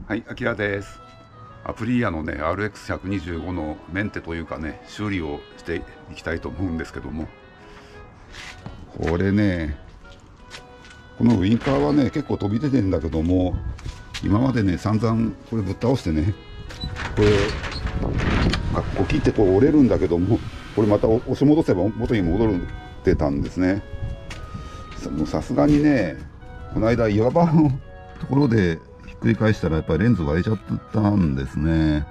はい、アキラです。アプリーアのね、RX125 のメンテというかね、修理をしていきたいと思うんですけども、これね、このウインカーはね、結構飛び出てんだけども、今までね、散々これぶっ倒してね、これ、こう切ってこう折れるんだけども、これまた押し戻せば元に戻ってたんですね。さすがにね、この間岩場のところでひっくり返したらやっぱりレンズ割れちゃったんですね。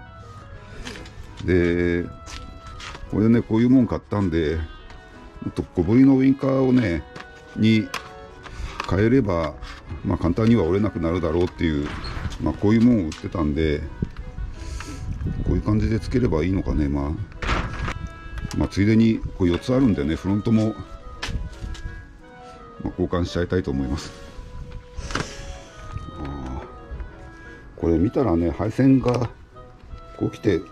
で、これね、こういうもん買ったんで、もっと小ぶりのウインカーをね、に変えれば、まあ簡単には折れなくなるだろうっていう、まあこういうもんを売ってたんで、こういう感じでつければいいのかね、まあついでにこう4つあるんでね、フロントも、交換しちゃいたいと思います。これ見たらね、配線がこう来て、こ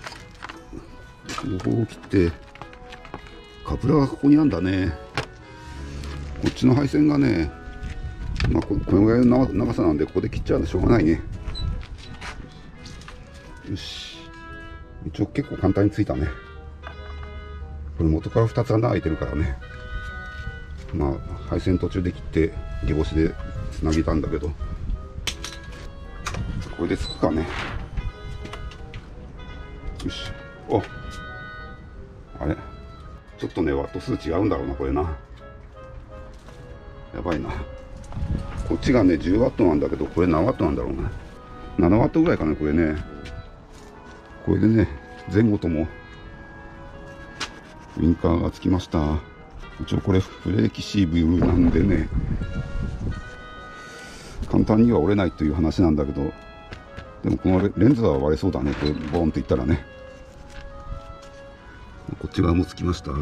う来て、カプラーがここにあるんだね。こっちの配線がね、まあこのぐらいの長さなんで、ここで切っちゃうのしょうがないね。よし。一応結構簡単についたね。これ元から2つ穴開いてるからね。まあ配線途中で切って下干しでつなげたんだけど、これでつくかね。よし。あれちょっとね、ワット数違うんだろうな、これな。やばいな。こっちがね、10ワットなんだけど、これ何ワットなんだろうな。7ワットぐらいかな、これね。これでね、前後ともウインカーがつきました。一応これフレーキシーブルなんでね、簡単には折れないという話なんだけど、でもこのレンズは割れそうだね、これボーンっていったらね。こっち側もつきました。ウ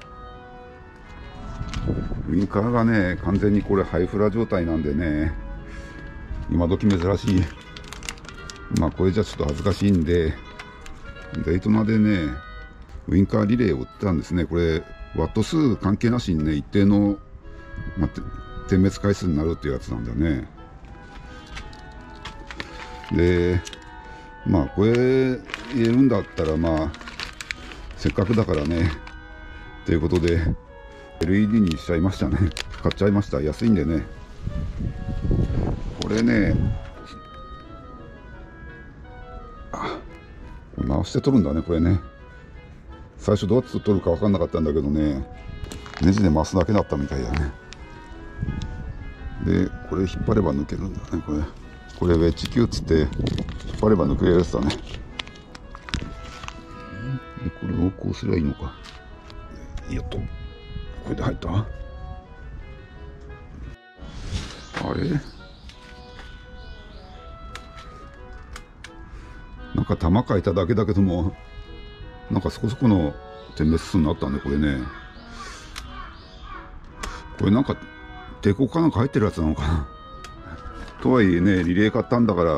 インカーがね、完全にこれハイフラ状態なんでね、今時珍しい。まあこれじゃちょっと恥ずかしいんで、デイトナでね、ウインカーリレーを売ってたんですね。これワット数関係なしにね、一定の、点滅回数になるっていうやつなんだよね。で、まあこれ入れるんだったら、まあせっかくだからねということで LED にしちゃいましたね。買っちゃいました。安いんでね。これね、回して取るんだね、これね。最初どうやって取るか分かんなかったんだけどね、ネジで回すだけだったみたいだね。で、これ引っ張れば抜けるんだね、これウェッジキューっつって引っ張れば抜けるやつだね。で、これをこうすればいいのか。よっと、これで入った。あれ、なんか玉書いただけだけども、なんかそこそこの点滅数になったんで、これね。これなんか抵抗かなんか入ってるやつなのかな。とはいえね、リレー買ったんだから、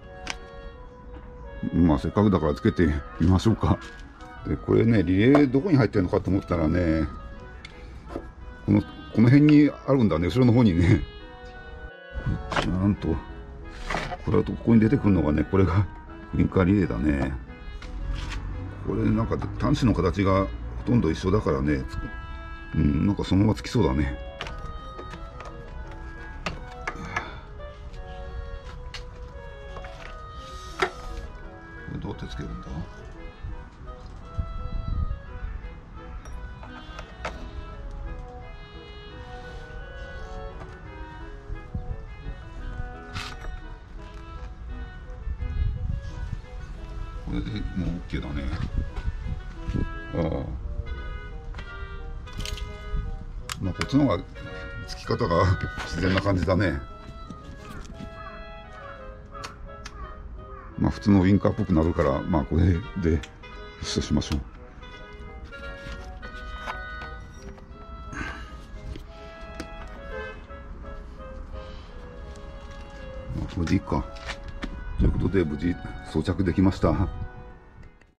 まあせっかくだからつけてみましょうか。で、これね、リレーどこに入ってるのかと思ったらね、この辺にあるんだね、後ろの方にね。ちゃんと、これだとここに出てくるのがね、これがウインカーリレーだね。これなんか端子の形がほとんど一緒だからね、なんかそのままつきそうだね。これどうやってつけるんだ。これでもう OK だね。まあこっちの方がつき方が自然な感じだね。まあ普通のウインカーっぽくなるから、まあこれでよしとしましょう。まあこれでいいか。ということで無事装着できました。